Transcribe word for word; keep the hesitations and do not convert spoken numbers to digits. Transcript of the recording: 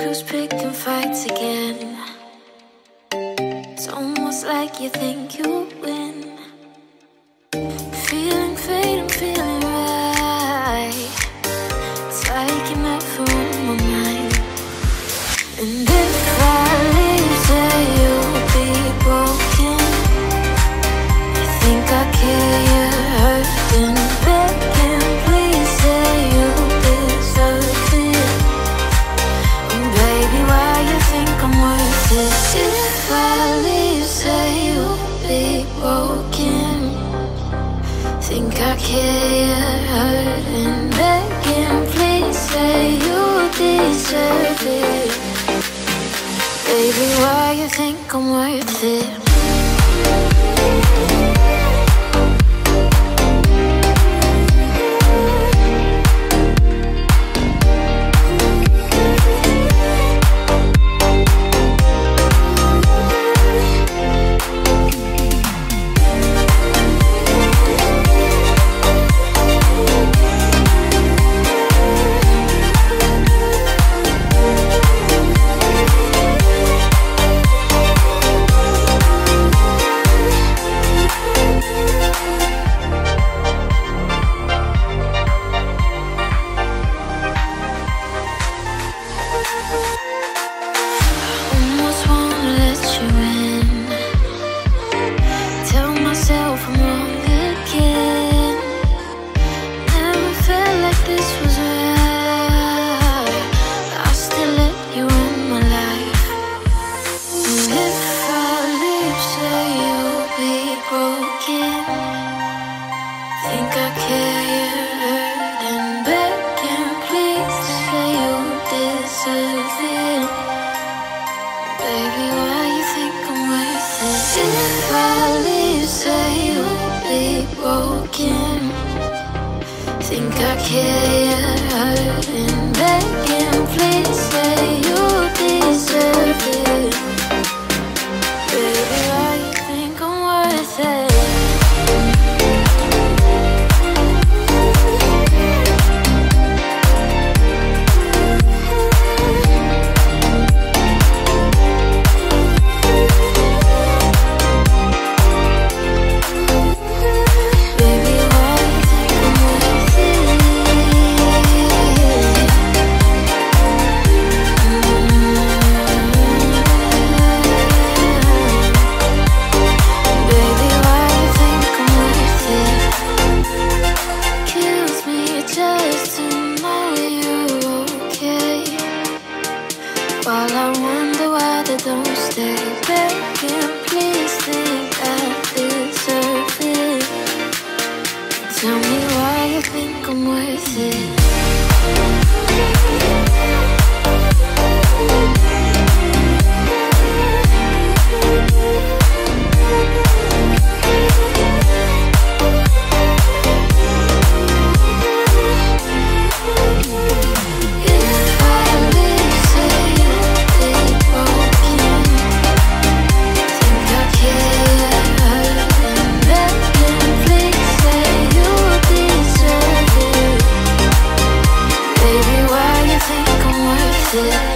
who's picking fights again. It's almost like you think you'll win. Feeling fate, I'm feeling right. It's like you're never on my mind. And if I leave, say you'll be broken. You think I care, you're hurting, begging, please say you deserve it. And baby, why you think I'm worth it? If I leave, say you'll be broken. Think I care, you're hurting, begging, please say you deserve it. Baby, why you think I'm worth it? Think I care, you're hurting, begging, please say you deserve it. Baby, why you think I'm worth it? While I wonder why they don't stay, begging, please think I deserve it. Tell me why you think I'm worth it. Yeah.